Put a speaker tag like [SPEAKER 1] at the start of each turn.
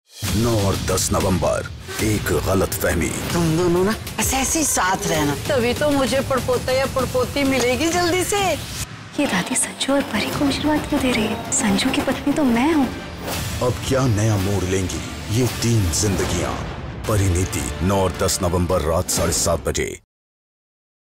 [SPEAKER 1] 9 और 10 नवंबर एक गलत फहमी।
[SPEAKER 2] तुम दोनों ना ऐसे ही साथ रहना, तभी तो मुझे पड़पोता या पड़पोती मिलेगी जल्दी से।
[SPEAKER 3] ये दादी संजू और परी को आशीर्वाद क्यों दे रही है? संजू की पत्नी तो मैं हूँ।
[SPEAKER 1] अब क्या नया मोड़ लेंगी ये 3 जिंदगियां? परिणीति 9 और 10 नवंबर रात 7:30 बजे।